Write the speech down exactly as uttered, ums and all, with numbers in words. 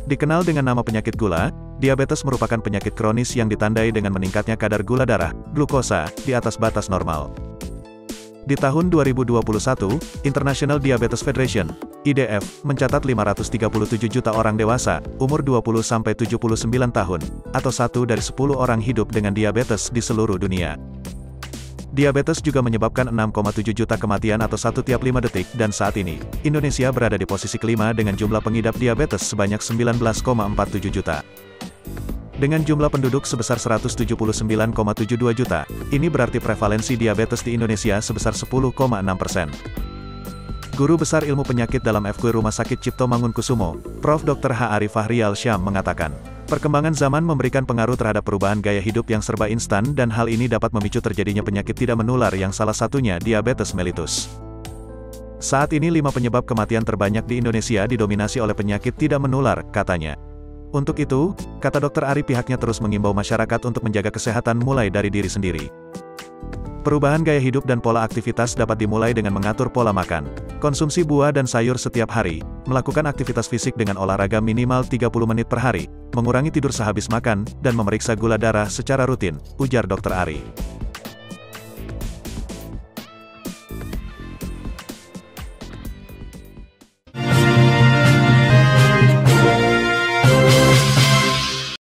Dikenal dengan nama penyakit gula, diabetes merupakan penyakit kronis yang ditandai dengan meningkatnya kadar gula darah, glukosa, di atas batas normal. Di tahun dua ribu dua puluh satu, International Diabetes Federation, I D F, mencatat lima ratus tiga puluh tujuh juta orang dewasa, umur dua puluh sampai tujuh puluh sembilan tahun, atau satu dari sepuluh orang hidup dengan diabetes di seluruh dunia. Diabetes juga menyebabkan enam koma tujuh juta kematian atau satu tiap lima detik, dan saat ini, Indonesia berada di posisi kelima dengan jumlah pengidap diabetes sebanyak sembilan belas koma empat tujuh juta. Dengan jumlah penduduk sebesar seratus tujuh puluh sembilan koma tujuh dua juta, ini berarti prevalensi diabetes di Indonesia sebesar sepuluh koma enam persen. Guru Besar Ilmu Penyakit dalam F K U I Rumah Sakit Cipto Mangunkusumo, Profesor Doktor H. Arif Fahrial Syam mengatakan, perkembangan zaman memberikan pengaruh terhadap perubahan gaya hidup yang serba instan dan hal ini dapat memicu terjadinya penyakit tidak menular yang salah satunya diabetes mellitus. Saat ini lima penyebab kematian terbanyak di Indonesia didominasi oleh penyakit tidak menular, katanya. Untuk itu, kata Dokter Ari, pihaknya terus mengimbau masyarakat untuk menjaga kesehatan mulai dari diri sendiri. Perubahan gaya hidup dan pola aktivitas dapat dimulai dengan mengatur pola makan, konsumsi buah dan sayur setiap hari, melakukan aktivitas fisik dengan olahraga minimal tiga puluh menit per hari, mengurangi tidur sehabis makan, dan memeriksa gula darah secara rutin, ujar Dokter Ari.